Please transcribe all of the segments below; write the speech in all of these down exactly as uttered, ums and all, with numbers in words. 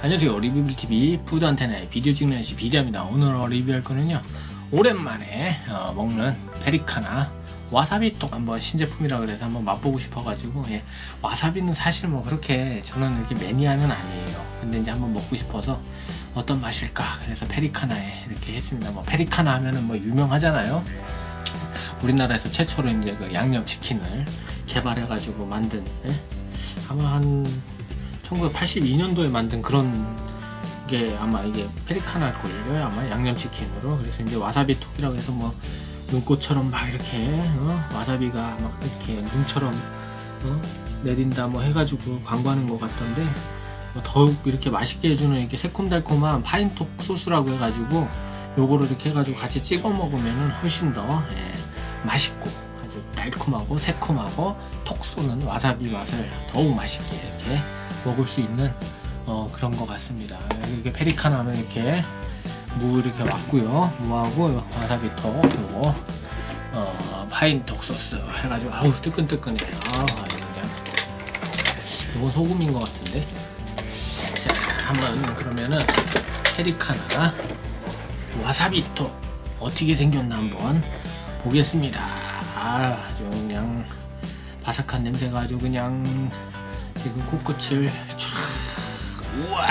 안녕하세요. 리뷰빌티비 푸드안테나의 비디오 찍는 아저씨 비디오입니다. 오늘 리뷰할 거는요, 오랜만에 어, 먹는 페리카나 와사비톡 한번 신제품이라 그래서 한번 맛보고 싶어가지고. 예, 와사비는 사실 뭐 그렇게 저는 이렇게 매니아는 아니에요. 근데 이제 한번 먹고 싶어서 어떤 맛일까 그래서 페리카나에 이렇게 했습니다. 뭐 페리카나 하면은 뭐 유명하잖아요. 우리나라에서 최초로 이제 그 양념치킨을 개발해가지고 만든, 예? 아마 한 천구백팔십이 년도에 만든 그런 게 아마 이게 페리카나일 걸요. 아마 양념치킨으로. 그래서 이제 와사비톡이라고 해서 뭐 눈꽃처럼 막 이렇게 어? 와사비가 막 이렇게 눈처럼 어? 내린다 뭐 해가지고 광고하는 것 같던데, 뭐 더욱 이렇게 맛있게 해주는 이렇게 새콤달콤한 파인톡 소스라고 해가지고 요거를 이렇게 해가지고 같이 찍어 먹으면은 훨씬 더 예, 맛있고 아주 달콤하고 새콤하고 톡 쏘는 와사비 맛을 더욱 맛있게 이렇게 먹을 수 있는 어, 그런 것 같습니다. 이렇게 페리카나 하면 이렇게 무 이렇게 왔고요. 무하고 와사비톡 그리고 어, 파인톡 소스 해가지고 아우 뜨끈뜨끈해요. 아, 그냥 이건 소금인 것 같은데. 자, 한번 그러면은 페리카나 와사비톡 어떻게 생겼나 한번 보겠습니다. 아, 아주 그냥 바삭한 냄새가 아주 그냥 지금 코끝을 촤. 우와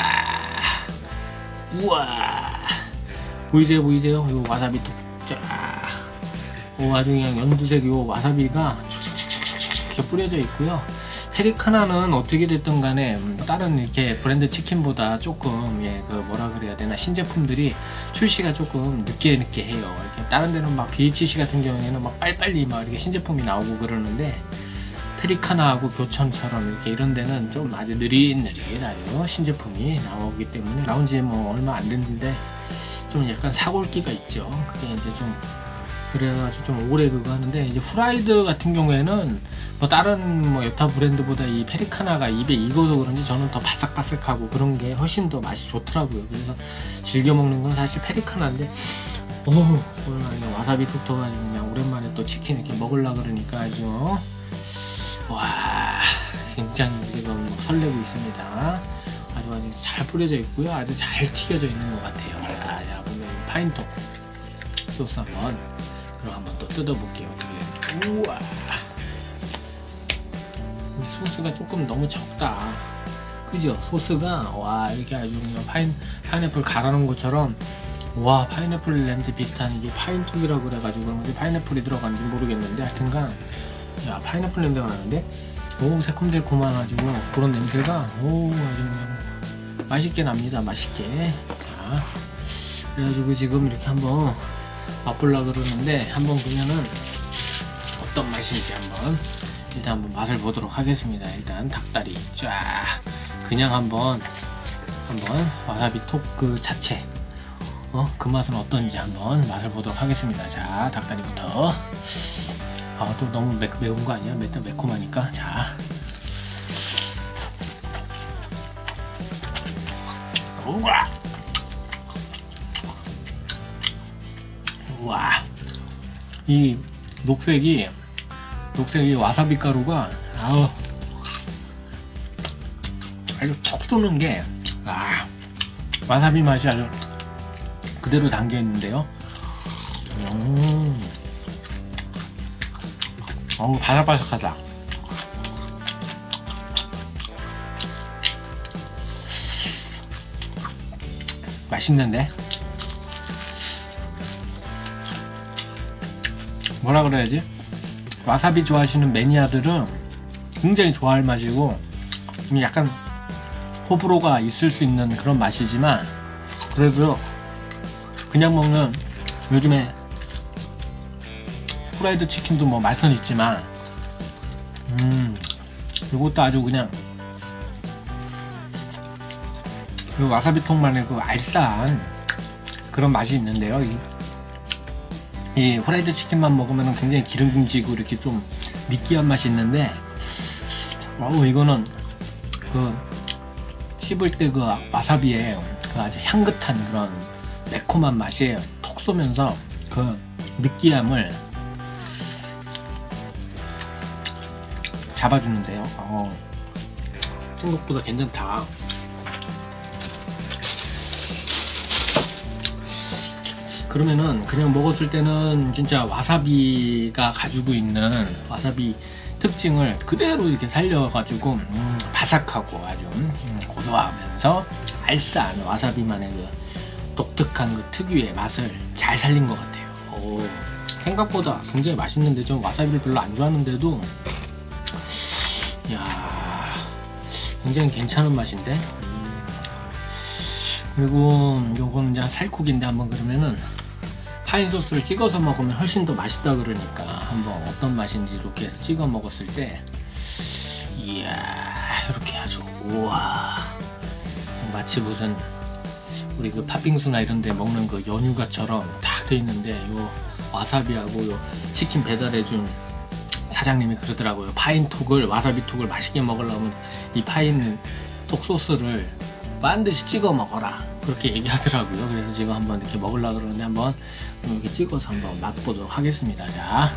우와 보이세요 보이세요? 요 와사비톡 쫙. 오, 아주 그냥 연두색 요 와사비가 촥촥촥촥 이렇게 뿌려져 있고요. 페리카나는 어떻게 됐든 간에 다른 이렇게 브랜드 치킨보다 조금 예, 그 뭐라 그래야 되나 신제품들이 출시가 조금 늦게 늦게 해요. 이렇게 다른 데는 막 비에이치씨 같은 경우에는 막 빨리빨리 막 이렇게 신제품이 나오고 그러는데, 페리카나하고 교촌처럼 이렇게 이런 데는 좀 아주 느릿느릿 아주 신제품이 나오기 때문에 나온 지 뭐 얼마 안 됐는데 좀 약간 사골기가 있죠. 그게 이제 좀 그래가지고 좀 오래 그거 하는데, 이제 후라이드 같은 경우에는 뭐 다른 뭐 여타 브랜드보다 이 페리카나가 입에 익어서 그런지 저는 더 바삭바삭하고 그런 게 훨씬 더 맛이 좋더라고요. 그래서 즐겨 먹는 건 사실 페리카나인데, 오, 오늘 그냥 와사비 톡 터가지고 그냥 오랜만에 또 치킨 이렇게 먹으려고 그러니까 아주 와, 굉장히 지금 설레고 있습니다. 아주 아주 잘 뿌려져 있고요. 아주 잘 튀겨져 있는 것 같아요. 자, 자 보면 파인톡 소스 한번 그럼 한번 또 뜯어볼게요. 우와, 소스가 조금 너무 적다. 그죠? 소스가 와, 이렇게 아주 그냥 파인, 파인애플 갈아놓은 것처럼, 와, 파인애플 냄새 비슷한 이게 파인톡이라고 그래가지고 그런지 파인애플이 들어간지 모르겠는데 하여튼간 야, 파인애플 냄새가 나는데, 오, 새콤달콤한 아주 그런 냄새가 오, 아주 그냥 맛있게 납니다. 맛있게. 자, 그래가지고 지금 이렇게 한번 맛보려고 그러는데, 한번 보면은 어떤 맛인지 한번 일단 한번 맛을 보도록 하겠습니다. 일단 닭다리 쫙 그냥 한번 한번 와사비 톡 그 자체 어, 그 맛은 어떤지 한번 맛을 보도록 하겠습니다. 자, 닭다리부터. 아, 또 너무 매, 매운 거 아니야? 매, 매콤하니까. 자, 우와, 우와, 이 녹색이 녹색이 와사비 가루가 아우 아주 톡 쏘는 게, 아, 와사비 맛이 아주 그대로 담겨 있는데요. 음. 어우, 바삭바삭하다. 맛있는데? 뭐라 그래야지? 와사비 좋아하시는 매니아들은 굉장히 좋아할 맛이고, 약간 호불호가 있을 수 있는 그런 맛이지만, 그래도 그냥 먹는 요즘에 프라이드 치킨도 뭐 맛은 있지만, 음, 이것도 아주 그냥 그 와사비통만의 그 알싸한 그런 맛이 있는데요. 이, 이 프라이드 치킨만 먹으면 굉장히 기름지고 이렇게 좀 느끼한 맛이 있는데, 어우, 이거는 그 씹을 때 그 와사비에 그 아주 향긋한 그런 매콤한 맛이 톡 쏘면서 그 느끼함을 잡아주는데요. 어, 생각보다 괜찮다. 그러면은 그냥 먹었을 때는 진짜 와사비가 가지고 있는 와사비 특징을 그대로 이렇게 살려가지고 음, 바삭하고 아주 음, 고소하면서 알싸한 와사비만의 그 독특한 그 특유의 맛을 잘 살린 것 같아요. 오, 생각보다 굉장히 맛있는데, 전 와사비를 별로 안 좋아하는데도 이야, 굉장히 괜찮은 맛인데. 음. 그리고 요건 이제 살코기인데, 한번 그러면은 파인 소스를 찍어서 먹으면 훨씬 더 맛있다 그러니까 한번 어떤 맛인지 이렇게 해서 찍어 먹었을 때, 이야, 이렇게 아주 우와, 마치 무슨 우리 그 팥빙수나 이런 데 먹는 그 연유가처럼 딱 돼 있는데, 요 와사비하고 요 치킨 배달해준 사장님이 그러더라고요. 파인톡을, 와사비톡을 맛있게 먹으려면 이 파인톡 소스를 반드시 찍어 먹어라, 그렇게 얘기하더라고요. 그래서 지금 한번 이렇게 먹으려고 그러는데 한번 이렇게 찍어서 한번 맛보도록 하겠습니다. 자,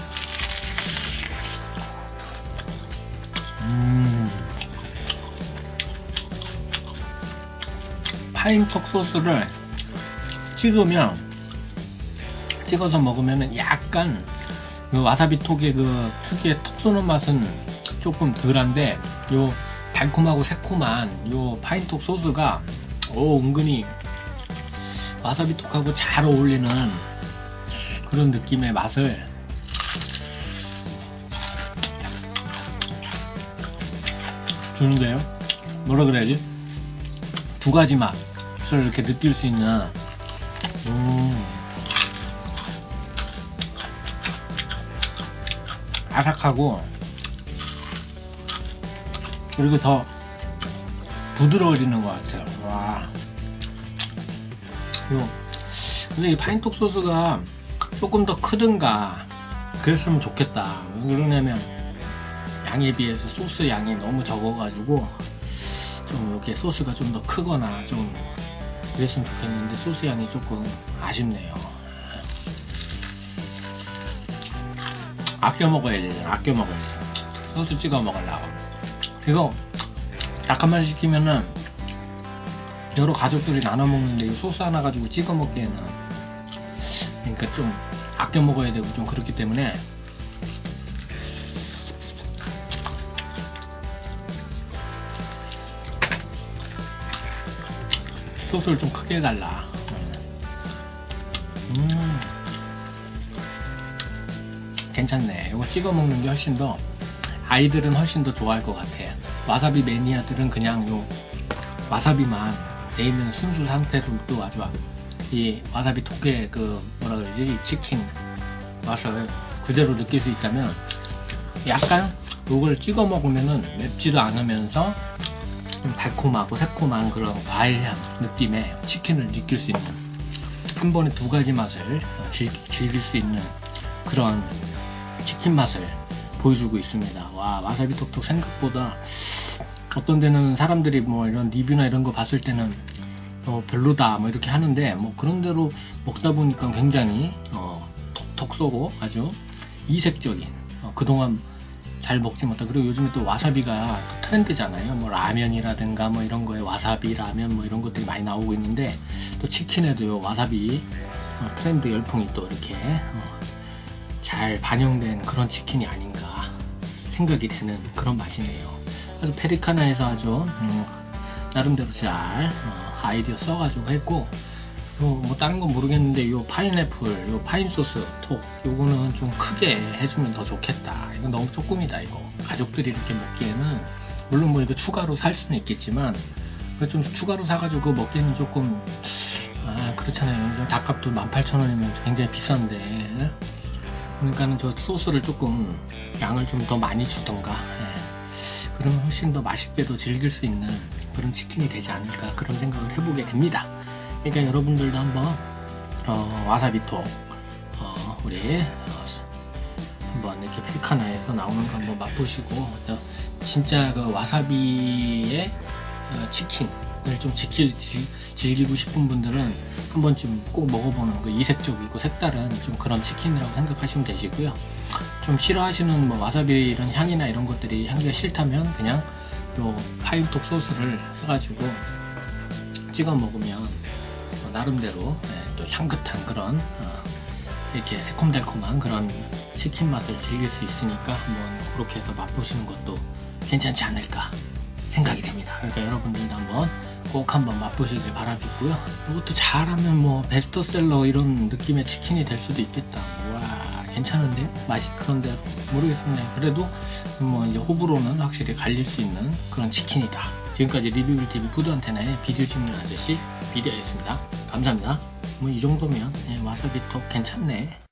음, 파인톡 소스를 찍으면, 찍어서 먹으면 약간 그 와사비 톡의 그 특유의 톡 쏘는 맛은 조금 덜한데, 요 달콤하고 새콤한 요 파인톡 소스가 오, 은근히 와사비 톡하고 잘 어울리는 그런 느낌의 맛을 주는데요. 뭐라 그래야지? 두 가지 맛을 이렇게 느낄 수 있는, 음, 아삭하고, 그리고 더 부드러워지는 것 같아요. 와. 요, 근데 이 파인톡 소스가 조금 더 크든가 그랬으면 좋겠다. 왜 그러냐면 양에 비해서 소스 양이 너무 적어가지고 좀 이렇게 소스가 좀 더 크거나 좀 그랬으면 좋겠는데, 소스 양이 조금 아쉽네요. 아껴 먹어야 돼요. 아껴 먹어야 돼요. 소스 찍어 먹으려고. 이거 닭 한 마리 시키면은 여러 가족들이 나눠 먹는데 이 소스 하나 가지고 찍어 먹기에는, 그러니까 좀 아껴 먹어야 되고 좀 그렇기 때문에 소스를 좀 크게 해달라. 음, 괜찮네. 이거 찍어 먹는 게 훨씬 더, 아이들은 훨씬 더 좋아할 것 같아. 와사비 매니아들은 그냥 요 와사비만 돼 있는 순수 상태로도 아주 이 와사비 톡의 그 뭐라 그러지, 이 치킨 맛을 그대로 느낄 수 있다면, 약간 요걸 찍어 먹으면은 맵지도 않으면서 좀 달콤하고 새콤한 그런 과일향 느낌의 치킨을 느낄 수 있는, 한 번에 두 가지 맛을 즐, 즐길 수 있는 그런 치킨 맛을 보여주고 있습니다. 와, 와사비 톡톡 생각보다, 어떤 데는 사람들이 뭐 이런 리뷰나 이런 거 봤을 때는 어, 별로다 뭐 이렇게 하는데, 뭐 그런 대로 먹다 보니까 굉장히 어, 톡톡 쏘고 아주 이색적인, 어, 그동안 잘 먹지 못한, 그리고 요즘에 또 와사비가 또 트렌드잖아요. 뭐 라면이라든가 뭐 이런 거에 와사비 라면 뭐 이런 것들이 많이 나오고 있는데, 또 치킨에도 요 와사비 어, 트렌드 열풍이 또 이렇게 어, 잘 반영된 그런 치킨이 아닌가 생각이 되는 그런 맛이네요. 아주 페리카나에서 아주 음, 나름대로 잘 어, 아이디어 써가지고 했고, 요, 뭐 다른 건 모르겠는데 요 파인애플, 요 파인 소스 톡, 요거는 좀 크게 해주면 더 좋겠다. 이건 너무 조금이다. 이거 가족들이 이렇게 먹기에는, 물론 뭐 이거 추가로 살 수는 있겠지만 좀 추가로 사가지고 먹기에는 조금, 아, 그렇잖아요. 요즘 닭값도 만 팔천 원이면 굉장히 비싼데, 그러니까는 저 소스를 조금 양을 좀 더 많이 주던가, 예. 그러면 훨씬 더 맛있게도 즐길 수 있는 그런 치킨이 되지 않을까, 그런 생각을 해보게 됩니다. 그러니까 여러분들도 한번 어, 와사비톡 어, 우리 어, 한번 이렇게 페리카나에서 나오는 거 한번 맛보시고, 어, 진짜 그 와사비의 어, 치킨을 좀 지킬, 지, 즐기고 싶은 분들은 한 번쯤 꼭 먹어보는 그 이색적이고 색다른 좀 그런 치킨이라고 생각하시면 되시고요. 좀 싫어하시는 뭐 와사비 이런 향이나 이런 것들이 향기가 싫다면 그냥 요 파인톡 소스를 해가지고 찍어 먹으면 어, 나름대로 예, 또 향긋한 그런 어, 이렇게 새콤달콤한 그런 치킨 맛을 즐길 수 있으니까 한번 그렇게 해서 맛보시는 것도 괜찮지 않을까 생각이 됩니다. 그러니까 여러분들도 한번 꼭 한번 맛보시길 바라겠고요. 이것도 잘하면 뭐 베스트셀러 이런 느낌의 치킨이 될 수도 있겠다. 와, 괜찮은데요? 맛이 그런데 모르겠습니다. 그래도 뭐 이제 호불호는 확실히 갈릴 수 있는 그런 치킨이다. 지금까지 리뷰빌티비 푸드안테나의 비디오 찍는 아저씨 비디오였습니다. 감사합니다. 뭐 이 정도면 예, 와사비톡 괜찮네.